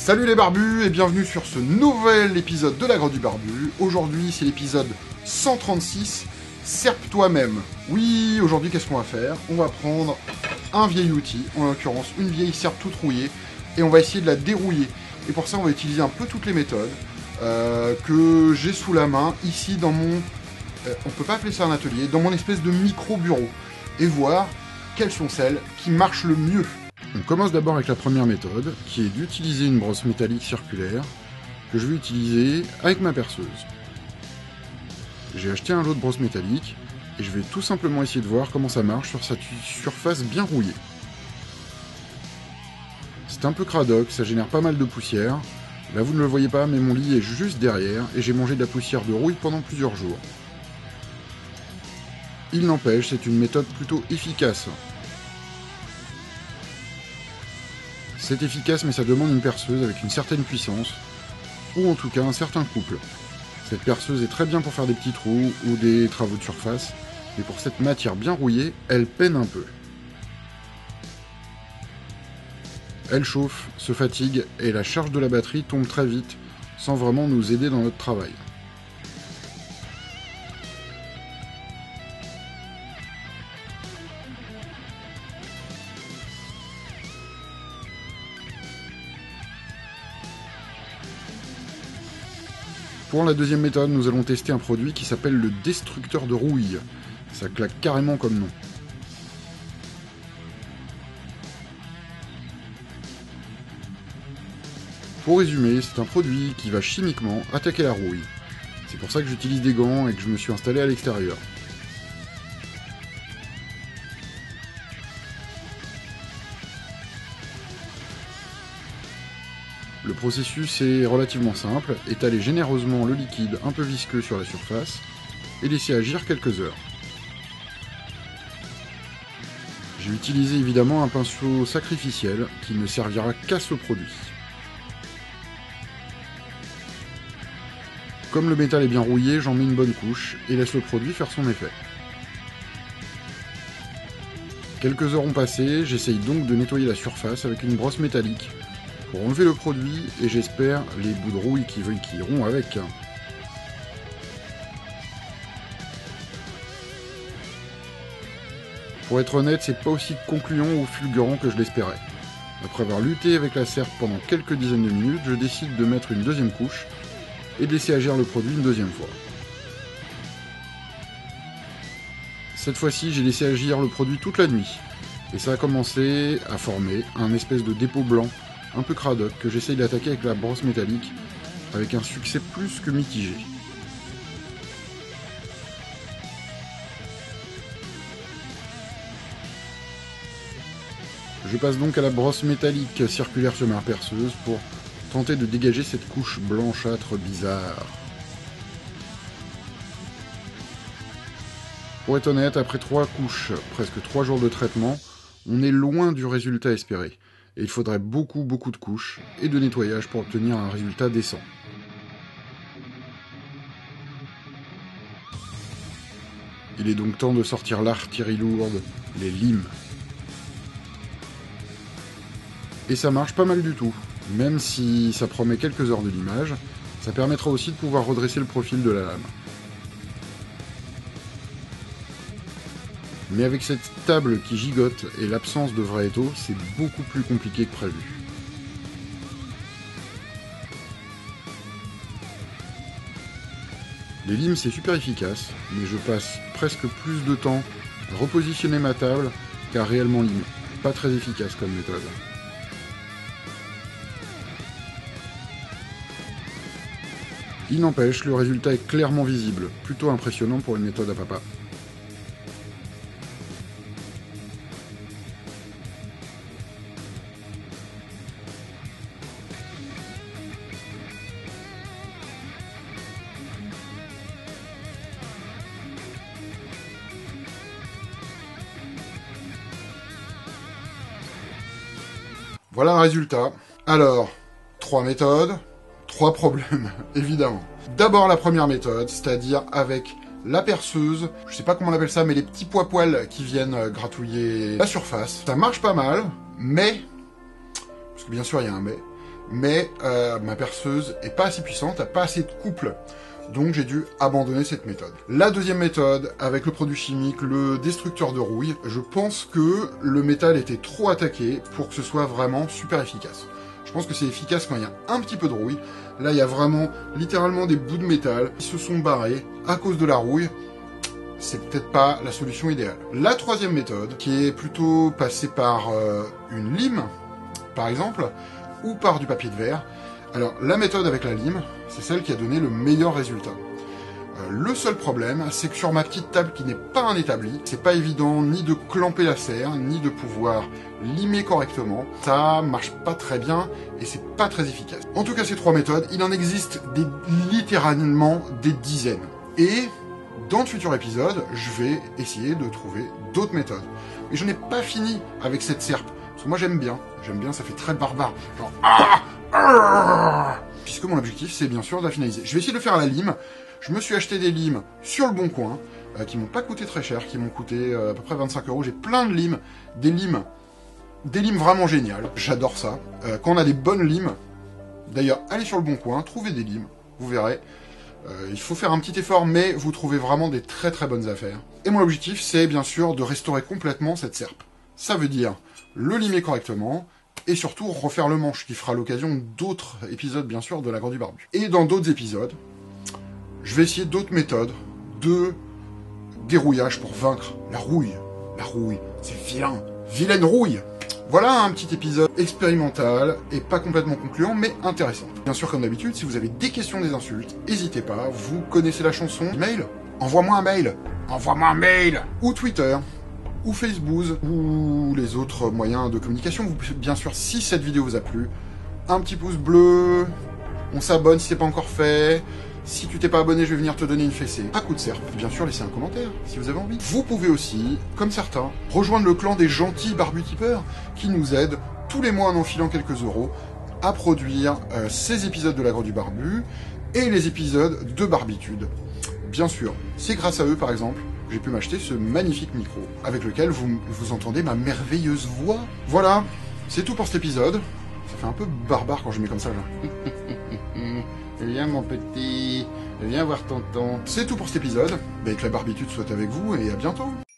Salut les barbus et bienvenue sur ce nouvel épisode de la Grotte du Barbu. Aujourd'hui c'est l'épisode 136, Serpe toi-même. Oui, aujourd'hui qu'est-ce qu'on va faire? On va prendre un vieil outil, en l'occurrence une vieille serpe toute rouillée, et on va essayer de la dérouiller. Et pour ça on va utiliser un peu toutes les méthodes que j'ai sous la main, ici dans mon... on peut pas appeler ça un atelier, dans mon espèce de micro-bureau, et voir quelles sont celles qui marchent le mieux. On commence d'abord avec la première méthode, qui est d'utiliser une brosse métallique circulaire, que je vais utiliser avec ma perceuse. J'ai acheté un lot de brosses métalliques, et je vais tout simplement essayer de voir comment ça marche sur sa surface bien rouillée. C'est un peu cradoc, ça génère pas mal de poussière. Là vous ne le voyez pas, mais mon lit est juste derrière, et j'ai mangé de la poussière de rouille pendant plusieurs jours. Il n'empêche, c'est une méthode plutôt efficace. C'est efficace, mais ça demande une perceuse avec une certaine puissance, ou en tout cas un certain couple. Cette perceuse est très bien pour faire des petits trous ou des travaux de surface, mais pour cette matière bien rouillée, elle peine un peu. Elle chauffe, se fatigue, et la charge de la batterie tombe très vite, sans vraiment nous aider dans notre travail. Pour la deuxième méthode, nous allons tester un produit qui s'appelle le destructeur de rouille. Ça claque carrément comme nom. Pour résumer, c'est un produit qui va chimiquement attaquer la rouille. C'est pour ça que j'utilise des gants et que je me suis installé à l'extérieur. Le processus est relativement simple, étaler généreusement le liquide un peu visqueux sur la surface et laisser agir quelques heures. J'ai utilisé évidemment un pinceau sacrificiel qui ne servira qu'à ce produit. Comme le métal est bien rouillé, j'en mets une bonne couche et laisse le produit faire son effet. Quelques heures ont passé, j'essaye donc de nettoyer la surface avec une brosse métallique pour enlever le produit et j'espère les bouts de rouille qui iront avec. Pour être honnête, c'est pas aussi concluant ou fulgurant que je l'espérais. Après avoir lutté avec la serpe pendant quelques dizaines de minutes, je décide de mettre une deuxième couche et de laisser agir le produit une deuxième fois. Cette fois-ci, j'ai laissé agir le produit toute la nuit, et ça a commencé à former un espèce de dépôt blanc, un peu cradoc, que j'essaye d'attaquer avec la brosse métallique, avec un succès plus que mitigé. Je passe donc à la brosse métallique circulaire sur ma perceuse pour tenter de dégager cette couche blanchâtre bizarre. Pour être honnête, après 3 couches, presque 3 jours de traitement, on est loin du résultat espéré. Et il faudrait beaucoup de couches et de nettoyage pour obtenir un résultat décent. Il est donc temps de sortir l'artillerie lourde, les limes. Et ça marche pas mal du tout. Même si ça promet quelques heures de limage, ça permettra aussi de pouvoir redresser le profil de la lame. Mais avec cette table qui gigote et l'absence de vrai étau, c'est beaucoup plus compliqué que prévu. Les limes c'est super efficace, mais je passe presque plus de temps à repositionner ma table qu'à réellement limer. Pas très efficace comme méthode. Il n'empêche, le résultat est clairement visible, plutôt impressionnant pour une méthode à papa. Voilà un résultat. Alors, 3 méthodes, 3 problèmes, évidemment. D'abord la première méthode, c'est-à-dire avec la perceuse, je sais pas comment on appelle ça, mais les petits poils qui viennent gratouiller la surface. Ça marche pas mal, mais, parce que bien sûr il y a un mais mais ma perceuse est pas assez puissante, a pas assez de couple. Donc j'ai dû abandonner cette méthode. La deuxième méthode, avec le produit chimique, le destructeur de rouille, je pense que le métal était trop attaqué pour que ce soit vraiment super efficace. Je pense que c'est efficace quand il y a un petit peu de rouille. Là, il y a vraiment, littéralement, des bouts de métal qui se sont barrés à cause de la rouille. C'est peut-être pas la solution idéale. La troisième méthode, qui est plutôt passée par une lime, par exemple, ou par du papier de verre. Alors, la méthode avec la lime, c'est celle qui a donné le meilleur résultat. Le seul problème, c'est que sur ma petite table qui n'est pas un établi, c'est pas évident ni de clamper la serre, ni de pouvoir limer correctement. Ça marche pas très bien et c'est pas très efficace. En tout cas, ces trois méthodes, il en existe littéralement des dizaines. Et dans de futurs épisodes, je vais essayer de trouver d'autres méthodes. Mais je n'ai pas fini avec cette serpe. Parce que moi j'aime bien, ça fait très barbare. Genre, puisque mon objectif c'est bien sûr de la finaliser. Je vais essayer de le faire à la lime. Je me suis acheté des limes sur le bon coin, qui m'ont pas coûté très cher, qui m'ont coûté à peu près 25 €. J'ai plein de limes, des limes vraiment géniales. J'adore ça. Quand on a des bonnes limes, d'ailleurs allez sur le bon coin, trouvez des limes, vous verrez. Il faut faire un petit effort, mais vous trouvez vraiment des très très bonnes affaires. Et mon objectif, c'est bien sûr de restaurer complètement cette serpe. Ça veut dire le limer correctement, et surtout refaire le manche, qui fera l'occasion d'autres épisodes, bien sûr, de la Grande du Barbu. Et dans d'autres épisodes, je vais essayer d'autres méthodes de dérouillage pour vaincre la rouille. La rouille, c'est vilain. Vilaine rouille. Voilà un petit épisode expérimental et pas complètement concluant, mais intéressant. Bien sûr, comme d'habitude, si vous avez des questions, des insultes, n'hésitez pas, vous connaissez la chanson. Mail, envoie-moi un mail. Envoie-moi un mail. Ou Twitter, ou Facebook, ou les autres moyens de communication. Bien sûr, si cette vidéo vous a plu, un petit pouce bleu, on s'abonne si c'est pas encore fait. Si tu t'es pas abonné, je vais venir te donner une fessée. À coup de serpe. Bien sûr, laissez un commentaire, si vous avez envie. Vous pouvez aussi, comme certains, rejoindre le clan des gentils barbutipeurs, qui nous aident tous les mois en enfilant quelques euros à produire ces épisodes de la Grande du Barbu et les épisodes de Barbitude. Bien sûr, c'est grâce à eux, par exemple, que j'ai pu m'acheter ce magnifique micro, avec lequel vous entendez ma merveilleuse voix. Voilà, c'est tout pour cet épisode. Ça fait un peu barbare quand je mets comme ça, là. Viens mon petit, viens voir tonton. C'est tout pour cet épisode. Que la barbitude soit avec vous et à bientôt.